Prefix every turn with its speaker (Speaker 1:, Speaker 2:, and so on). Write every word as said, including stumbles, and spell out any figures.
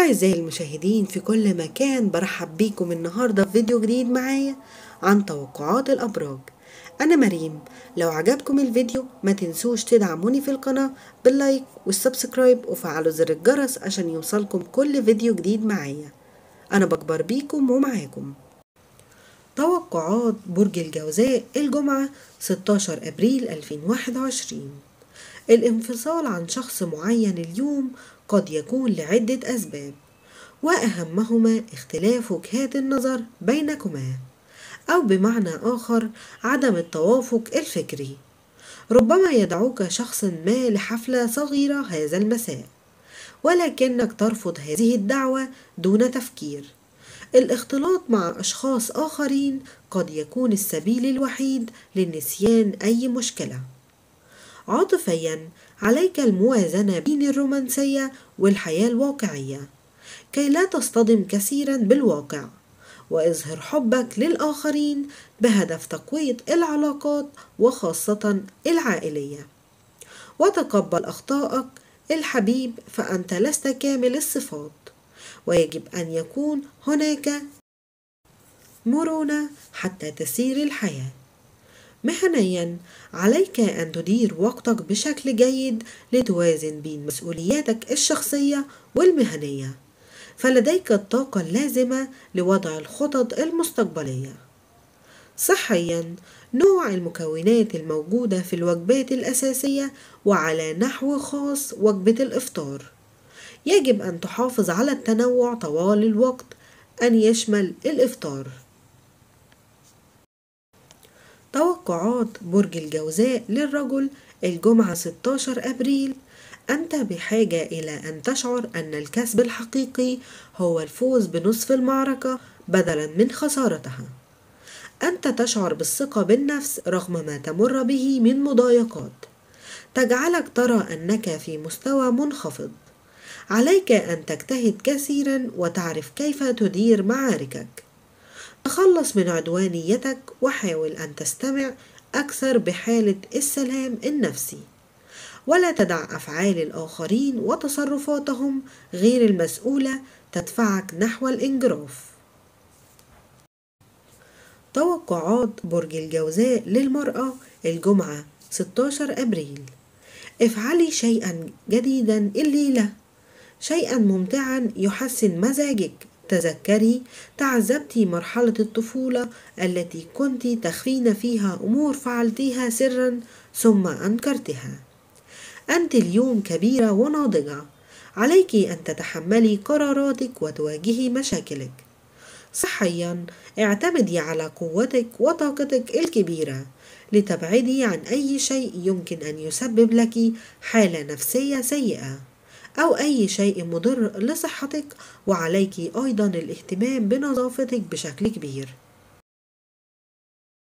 Speaker 1: أعزائي المشاهدين في كل مكان، برحب بيكم النهاردة في فيديو جديد معايا عن توقعات الأبراج. أنا مريم. لو عجبكم الفيديو ما تنسوش تدعموني في القناة باللايك والسبسكرايب وفعلوا زر الجرس عشان يوصلكم كل فيديو جديد معايا. أنا بكبر بيكم ومعاكم. توقعات برج الجوزاء الجمعة ستة عشر أبريل ألفين وواحد وعشرين. الانفصال عن شخص معين اليوم قد يكون لعدة أسباب، وأهمهما اختلاف وجهات النظر بينكما، أو بمعنى آخر عدم التوافق الفكري. ربما يدعوك شخص ما لحفلة صغيرة هذا المساء، ولكنك ترفض هذه الدعوة دون تفكير. الاختلاط مع أشخاص آخرين قد يكون السبيل الوحيد لنسيان أي مشكلة. عاطفيا، عليك الموازنة بين الرومانسية والحياة الواقعية كي لا تصطدم كثيرا بالواقع، واظهر حبك للآخرين بهدف تقوية العلاقات وخاصة العائلية. وتقبل أخطائك الحبيب، فأنت لست كامل الصفات، ويجب أن يكون هناك مرونة حتى تسير الحياة. مهنيا، عليك أن تدير وقتك بشكل جيد لتوازن بين مسؤولياتك الشخصية والمهنية، فلديك الطاقة اللازمة لوضع الخطط المستقبلية. صحيا، نوع المكونات الموجودة في الوجبات الأساسية وعلى نحو خاص وجبة الإفطار، يجب أن تحافظ على التنوع طوال الوقت أن يشمل الإفطار. توقعات برج الجوزاء للرجل الجمعة ستة عشر أبريل. أنت بحاجة إلى أن تشعر أن الكسب الحقيقي هو الفوز بنصف المعركة بدلا من خسارتها. أنت تشعر بالثقة بالنفس رغم ما تمر به من مضايقات تجعلك ترى أنك في مستوى منخفض. عليك أن تجتهد كثيرا وتعرف كيف تدير معاركك. تخلص من عدوانيتك وحاول أن تستمع أكثر بحالة السلام النفسي، ولا تدع أفعال الآخرين وتصرفاتهم غير المسؤولة تدفعك نحو الانجراف. توقعات برج الجوزاء للمرأة الجمعة ستة عشر أبريل. افعلي شيئا جديدا الليلة، شيئا ممتعا يحسن مزاجك. تذكري، تعذبت مرحلة الطفولة التي كنت تخفين فيها أمور فعلتيها سرا ثم أنكرتها. أنت اليوم كبيرة وناضجة، عليك أن تتحملي قراراتك وتواجهي مشاكلك. صحيا، اعتمدي على قوتك وطاقتك الكبيرة لتبعدي عن أي شيء يمكن أن يسبب لك حالة نفسية سيئة أو أي شيء مضر لصحتك، وعليك أيضا الاهتمام بنظافتك بشكل كبير.